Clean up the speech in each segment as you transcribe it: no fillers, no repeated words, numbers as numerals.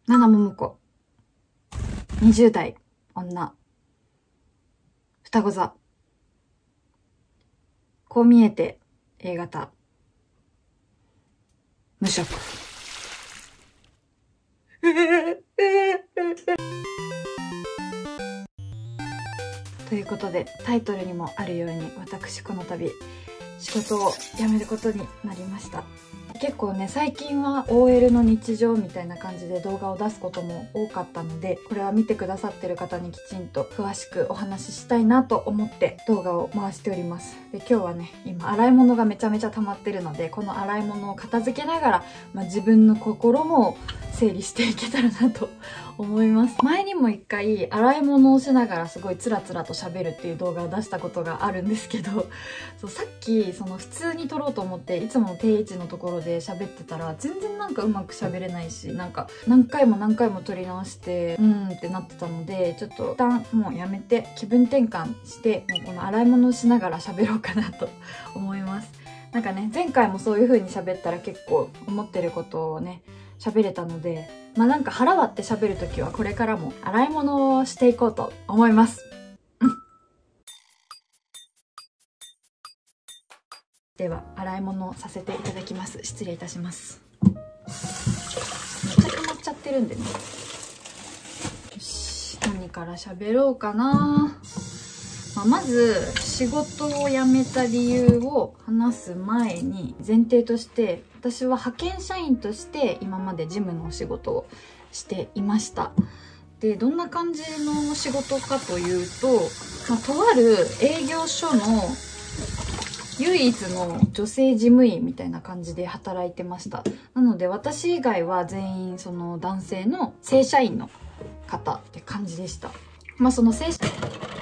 七桃子。20代、女。双子座。こう見えて、A 型。無職。ということで、タイトルにもあるように、私この度、仕事を辞めることになりました。結構ね、最近は OL の日常みたいな感じで動画を出すことも多かったので、これは見てくださってる方にきちんと詳しくお話ししたいなと思って動画を回しております。で、今日はね、今洗い物がめちゃめちゃ溜まってるので、この洗い物を片付けながら、自分の心も整理していけたらなと思います。前にも一回洗い物をしながらすごいつらつらと喋るっていう動画を出したことがあるんですけど、さっき普通に撮ろうと思っていつもの定位置のところで喋ってたら全然なんかうまく喋れないし、なんか何回も撮り直してってなってたので、ちょっと一旦もうやめて気分転換して、もうこの洗い物をしながら喋ろうかなと思います。なんかね、前回もそういう風に喋ったら結構思ってることをね喋れたので、なんか腹割って喋るときはこれからも洗い物をしていこうと思います。では洗い物をさせていただきます。失礼いたします。めっちゃ溜まっちゃってるんでね。よし、何から喋ろうかな。まず仕事を辞めた理由を話す前に、前提として私は派遣社員として今まで事務のお仕事をしていました。で、どんな感じの仕事かというと、とある営業所の唯一の女性事務員みたいな感じで働いてました。なので私以外は全員その男性の正社員の方って感じでした。その正社員、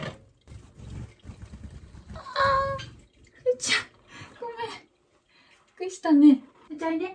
ふーちゃんごめん、びっくりしたね。ふーちゃんいで。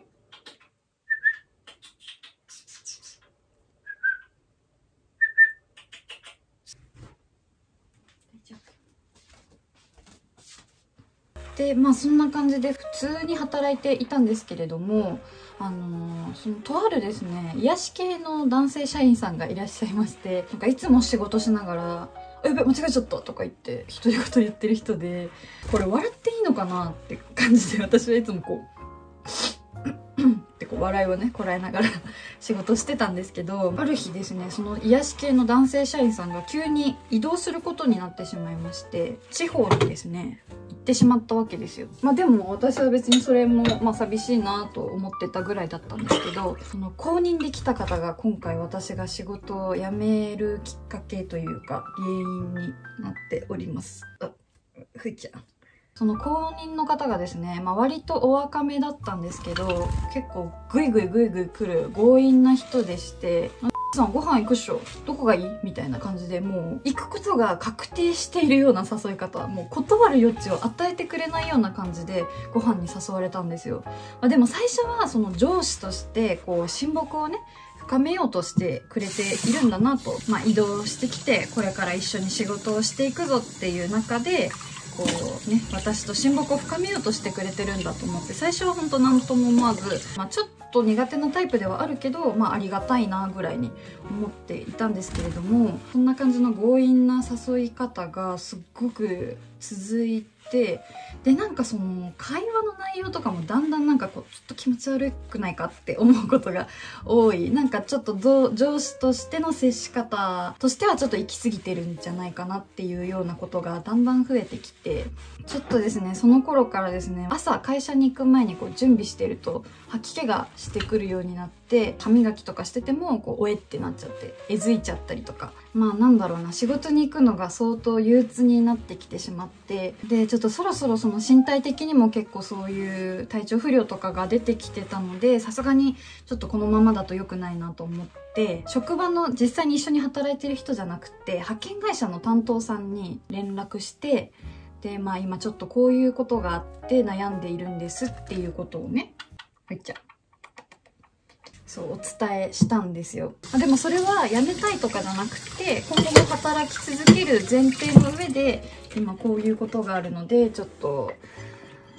で、そんな感じで普通に働いていたんですけれども、そのとあるですね、癒し系の男性社員さんがいらっしゃいまして、なんかいつも仕事しながら、やべ、間違えちゃったとか言って独り言言ってる人で、これ笑っていいのかなって感じで、私はいつもこうって笑いをねこらえながら仕事してたんですけど、ある日ですね、その癒し系の男性社員さんが急に移動することになってしまいまして、地方にですね行ってしまったわけですよ。でも私は別にそれも寂しいなと思ってたぐらいだったんですけど、その後任で来た方が今回私が仕事を辞めるきっかけというか原因になっております。ふーちゃん、その後任の方がですね、割とお若めだったんですけど、結構グイグイ来る強引な人でして、さんご飯行くっしょ、どこがいいみたいな感じで、もう行くことが確定しているような誘い方、もう断る余地を与えてくれないような感じでご飯に誘われたんですよ。でも最初はその上司としてこう親睦をね深めようとしてくれているんだなと、移動してきてこれから一緒に仕事をしていくぞっていう中で、こうね、私と親睦を深めようとしてくれてるんだと思って、最初は本当何とも思わず、ちょっと苦手なタイプではあるけど、ありがたいなぐらいに思っていたんですけれども、そんな感じの強引な誘い方がすっごく続いて、でなんかその会話の内容とかもだんだんなんかこうちょっと気持ち悪くないかって思うことが多い。なんかちょっと上司としての接し方としてはちょっと行き過ぎてるんじゃないかなっていうようなことがだんだん増えてきて、ちょっとですねその頃からですね、朝会社に行く前にこう準備してると吐き気がしてくるようになって、歯磨きとかしててもこうおえってなっちゃってえずいちゃったりとか、なんだろうな、仕事に行くのが相当憂鬱になってきてしまって、でちょっとそろそろその身体的にも結構そういう体調不良とかが出てきてたので、さすがにちょっとこのままだと良くないなと思って、職場の実際に一緒に働いてる人じゃなくて派遣会社の担当さんに連絡して、で今ちょっとこういうことがあって悩んでいるんですっていうことをね、そうお伝えしたんですよ。でもそれは辞めたいとかじゃなくて、今後も働き続ける前提の上で今こういうことがあるので、ちょっと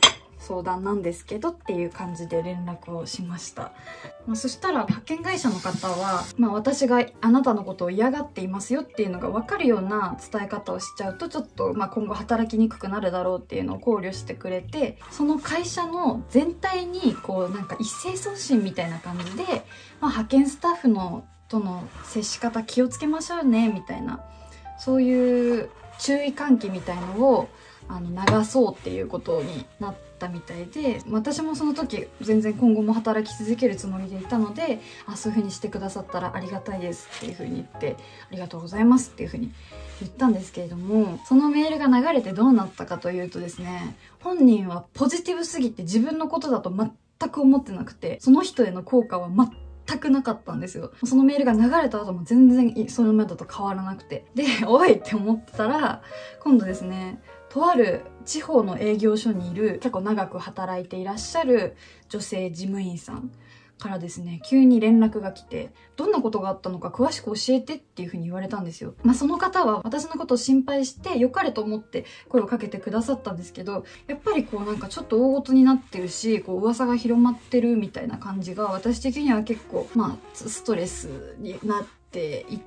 相談なんですけどっていう感じで連絡をしました。そしたら派遣会社の方は、私があなたのことを嫌がっていますよっていうのが分かるような伝え方をしちゃうとちょっと今後働きにくくなるだろうっていうのを考慮してくれて、その会社の全体に一斉送信みたいな感じで、派遣スタッフとの接し方気をつけましょうねみたいな、そういう注意喚起みたいのを流そうっていうことになったみたいで、私もその時全然今後も働き続けるつもりでいたので、そういう風にしてくださったらありがたいですっていう風に言って、ありがとうございますっていう風に言ったんですけれども、そのメールが流れてどうなったかというとですね、本人はポジティブすぎて自分のことだと全く思ってなくて、その人への効果は全くなかったんですよ。そのメールが流れた後も全然それまでと変わらなくて。で、おいって思ってたら、今度ですね、とある地方の営業所にいる結構長く働いていらっしゃる女性事務員さんからですね、急に連絡が来て、どんなことがあったのか詳しく教えてっていう風に言われたんですよ。その方は私のことを心配して良かれと思って声をかけてくださったんですけど、やっぱりちょっと大事になってるし、噂が広まってるみたいな感じが私的には結構ストレスになっていって、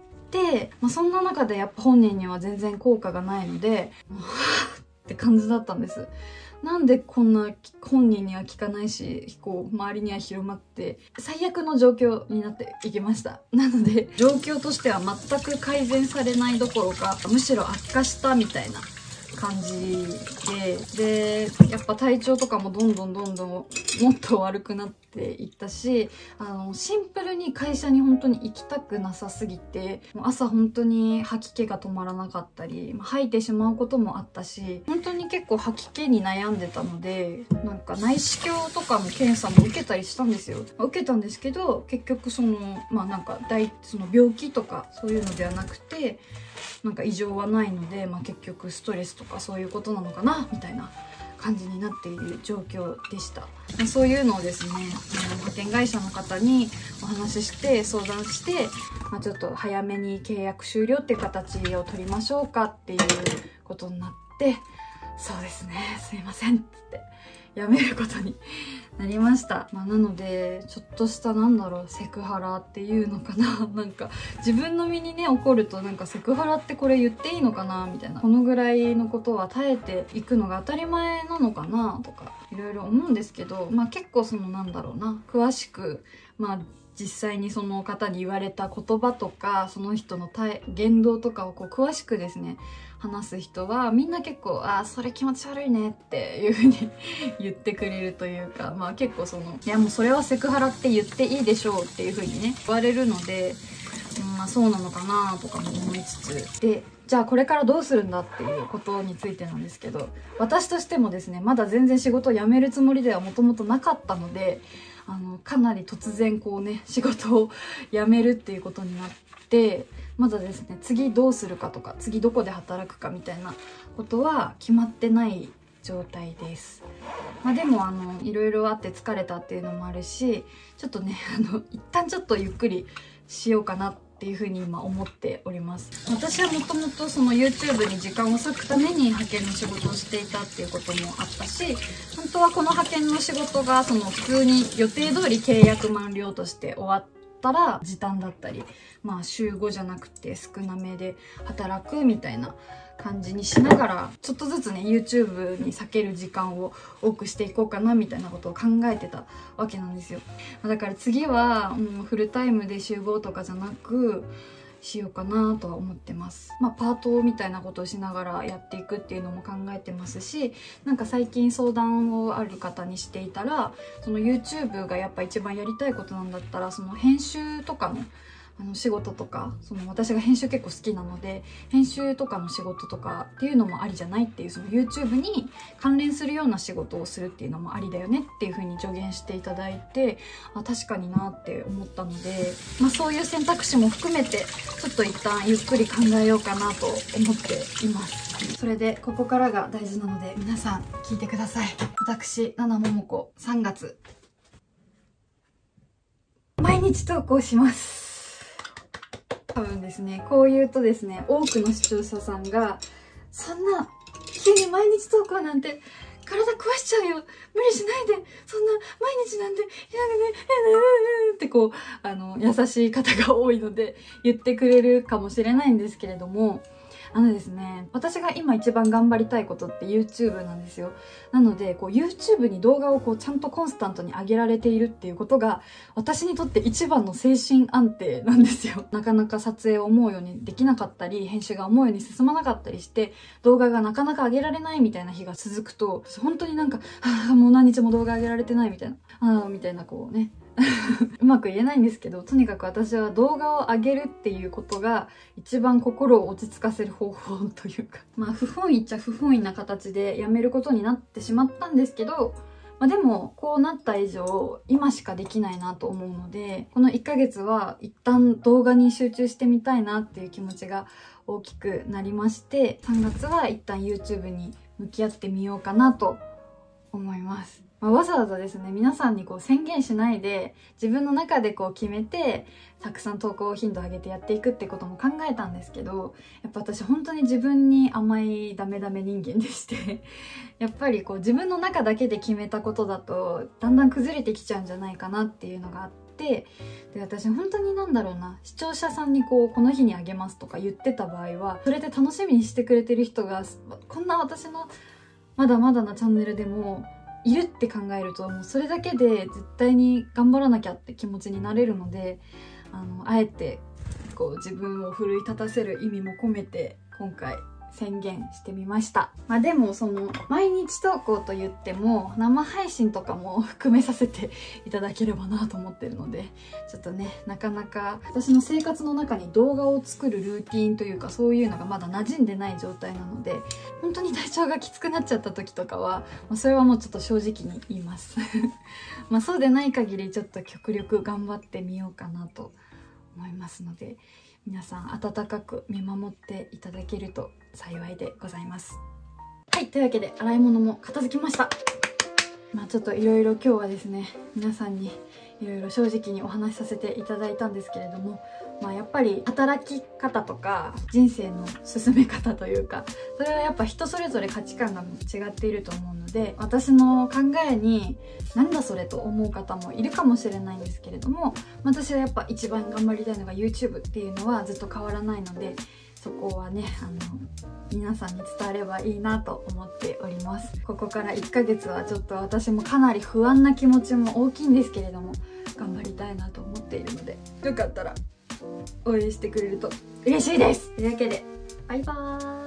そんな中でやっぱ本人には全然効果がないので、って感じだったんです。なんでこんな本人には効かないし、周りには広まって最悪の状況になっていきました。なので状況としては全く改善されないどころか、むしろ悪化したみたいな感じで、やっぱ体調とかもどんどんもっと悪くなっていったし、シンプルに会社に本当に行きたくなさすぎて、もう朝本当に吐き気が止まらなかったり、吐いてしまうこともあったし、本当に結構吐き気に悩んでたので、内視鏡とかの検査も受けたりしたんですよ。受けたんですけど、結局その病気とかそういうのではなくて、異常はないので、結局ストレスとかそういうことなのかなみたいな感じになっている状況でした。そういうのをですね、派遣会社の方にお話しして相談して、ちょっと早めに契約終了っていう形を取りましょうかっていうことになって、そうですね、すいませんって辞めることになりました。なのでちょっとしたセクハラっていうのかな自分の身にね起こるとセクハラってこれ言っていいのかなみたいな、このぐらいのことは耐えていくのが当たり前なのかなとかいろいろ思うんですけど、結構詳しく実際にその方に言われた言葉とかその人の言動とかを詳しくですね話す人はみんな結構それ気持ち悪いねっていう風に言ってくれるというか、結構いやもうそれはセクハラって言っていいでしょうっていう風にね言われるので、そうなのかなとかも思いつつで、じゃあこれからどうするんだっていうことについてなんですけど、私としてもですねまだ全然仕事を辞めるつもりではもともとなかったので、かなり突然仕事を辞めるっていうことになって、まだですね次どうするかとか次どこで働くかみたいなことは決まってない状態です。でもいろいろあって疲れたっていうのもあるし、ちょっとね一旦ちょっとゆっくりしようかなっていうふうに今思っております。私はもともとYouTube に時間を割くために派遣の仕事をしていたっていうこともあったし、本当はこの派遣の仕事が普通に予定通り契約満了として終わったら時短だったり、週5じゃなくて少なめで働くみたいな感じにしながら、ちょっとずつね YouTube に割ける時間を多くしていこうかなみたいなことを考えてたわけなんですよ。だから次はフルタイムで週5とかじゃなくしようかなとは思ってます。パートみたいなことをしながらやっていくっていうのも考えてますし、最近相談をある方にしていたら、YouTube がやっぱ一番やりたいことなんだったら編集とかの仕事とか、私が編集結構好きなので編集とかの仕事とかっていうのもありじゃないっていう、YouTube に関連するような仕事をするっていうのもありだよねっていう風に助言していただいて、確かになって思ったので、そういう選択肢も含めてちょっと一旦ゆっくり考えようかなと思っています。それでここからが大事なので皆さん聞いてください。私七桃子3月毎日投稿します。多分ですね、こう言うとですね、多くの視聴者さんがそんな急に毎日投稿なんて体壊しちゃうよ、無理しないで、そんな毎日なんて、ってこう、優しい方が多いので言ってくれるかもしれないんですけれども、ですね、私が今一番頑張りたいことって YouTube なんですよ。なので、こう YouTube に動画をこうちゃんとコンスタントに上げられているっていうことが、私にとって一番の精神安定なんですよ。なかなか撮影を思うようにできなかったり、編集が思うように進まなかったりして、動画がなかなか上げられないみたいな日が続くと、本当になんか、もう何日も動画上げられてないみたいな、みたいなこうね、うまく言えないんですけど、とにかく私は動画を上げるっていうことが一番心を落ち着かせる方法というか、不本意っちゃ不本意な形でやめることになってしまったんですけど、でもこうなった以上今しかできないなと思うので、この1ヶ月は一旦動画に集中してみたいなっていう気持ちが大きくなりまして、3月は一旦 YouTube に向き合ってみようかなと思います。わざわざですね、皆さんにこう宣言しないで、自分の中でこう決めて、たくさん投稿頻度上げてやっていくってことも考えたんですけど、やっぱ私本当に自分に甘いダメダメ人間でしてやっぱりこう自分の中だけで決めたことだと、だんだん崩れてきちゃうんじゃないかなっていうのがあって、で、私本当に視聴者さんにこの日にあげますとか言ってた場合は、それで楽しみにしてくれてる人が、こんな私のまだまだなチャンネルでも、いるって考えると、もうそれだけで絶対に頑張らなきゃって気持ちになれるので、あえてこう自分を奮い立たせる意味も込めて今回宣言してみました。でも毎日投稿と言っても生配信とかも含めさせていただければなと思ってるので、ちょっとね、なかなか私の生活の中に動画を作るルーティンというか、そういうのがまだ馴染んでない状態なので、本当に体調がきつくなっちゃった時とかは、それはもうちょっと正直に言いますそうでない限りちょっと極力頑張ってみようかなと思いますので、皆さん温かく見守っていただけると幸いでございます。はい、というわけで洗い物も片付きました。ちょっといろいろ今日はですね、皆さんにいろいろ正直にお話しさせていただいたんですけれども、やっぱり働き方とか人生の進め方というか、それはやっぱ人それぞれ価値観が違っていると思うので、私の考えになんだそれと思う方もいるかもしれないんですけれども、私はやっぱ一番頑張りたいのが YouTube っていうのはずっと変わらないので、そこはね、皆さんに伝わればいいなと思っております。ここから1ヶ月はちょっと私もかなり不安な気持ちも大きいんですけれども、頑張りたいなと思っているので、よかったら応援してくれると嬉しいです。というわけで、バイバーイ。